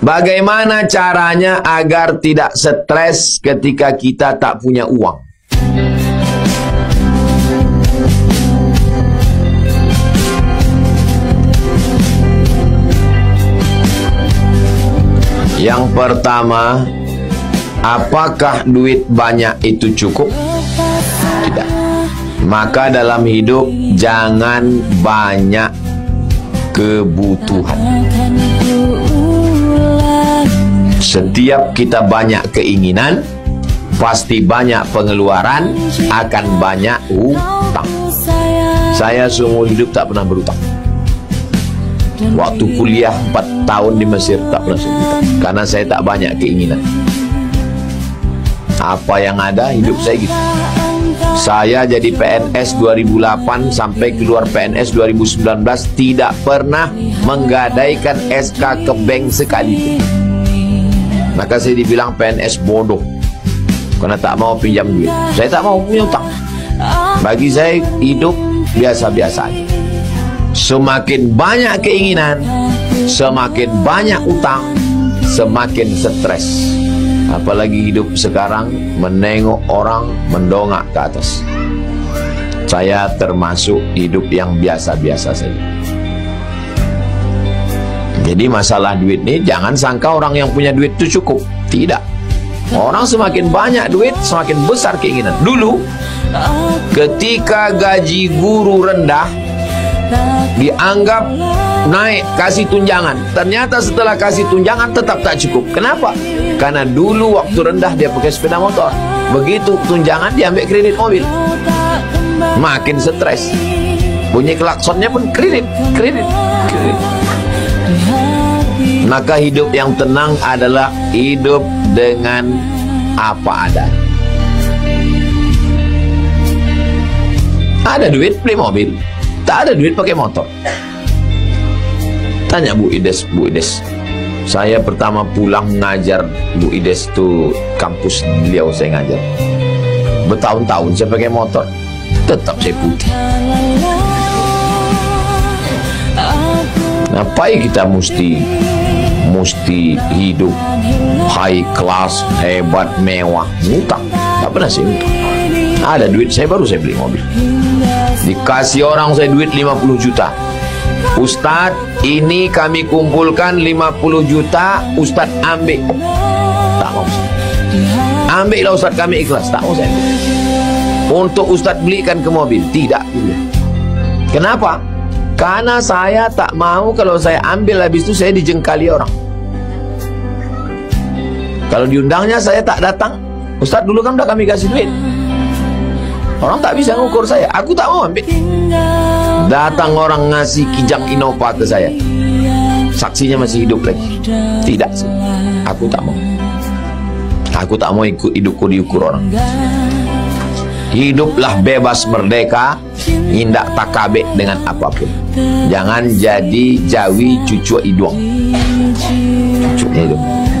Bagaimana caranya agar tidak stres ketika kita tak punya uang? Yang pertama, apakah duit banyak itu cukup? Tidak. Maka dalam hidup jangan banyak kebutuhan. Setiap kita banyak keinginan, pasti banyak pengeluaran, akan banyak hutang. Saya seumur hidup tak pernah berhutang. Waktu kuliah 4 tahun di Mesir tak pernah berhutang, karena saya tak banyak keinginan. Apa yang ada, hidup saya gitu. Saya jadi PNS 2008 sampai keluar PNS 2019 tidak pernah menggadaikan SK ke bank sekali. Maka saya dibilang PNS bodoh karena tak mau pinjam duit. Saya tak mau punya utang. Bagi saya hidup biasa-biasa aja. Semakin banyak keinginan, semakin banyak utang, semakin stres. Apalagi hidup sekarang menengok orang mendongak ke atas. Saya termasuk hidup yang biasa-biasa saja. Jadi masalah duit ini jangan sangka orang yang punya duit itu cukup. Tidak. Orang semakin banyak duit, semakin besar keinginan. Dulu ketika gaji guru rendah, dianggap naik, kasih tunjangan. Ternyata setelah kasih tunjangan tetap tak cukup. Kenapa? Karena dulu waktu rendah dia pakai sepeda motor, begitu tunjangan dia ambil kredit mobil. Makin stres. Bunyi klaksonnya pun kredit. Maka hidup yang tenang adalah hidup dengan apa ada. Ada duit beli mobil, tak ada duit pakai motor. Tanya Bu Ides. Saya pertama pulang ngajar Bu Ides itu kampus beliau saya ngajar. Bertahun-tahun saya pakai motor, tetap saya putih. Ngapain kita mesti hidup high class, hebat, mewah, ngutang? Tak pernah saya ngutang. Ada duit saya baru saya beli mobil. Dikasih orang saya duit 50 juta. Ustadz, ini kami kumpulkan 50 juta, Ustadz ambil. Tak mau. Ambillah Ustadz, kami ikhlas. Tak mau saya ambil. Untuk Ustadz belikan ke mobil. Tidak. Kenapa? Karena saya tak mau kalau saya ambil habis itu saya dijengkali orang. Kalau diundangnya saya tak datang. Ustadz dulu kan udah kami kasih duit. Orang tak bisa ngukur saya. Aku tak mau ambil. Datang orang ngasih Kijang Innova ke saya, saksinya masih hidup lagi. Tidak sih. Aku tak mau. Aku tak mau ikut hidupku diukur orang. Hiduplah bebas merdeka, indak takabek dengan apapun. Jangan jadi jawi cucu hidung. Cucunya hidung.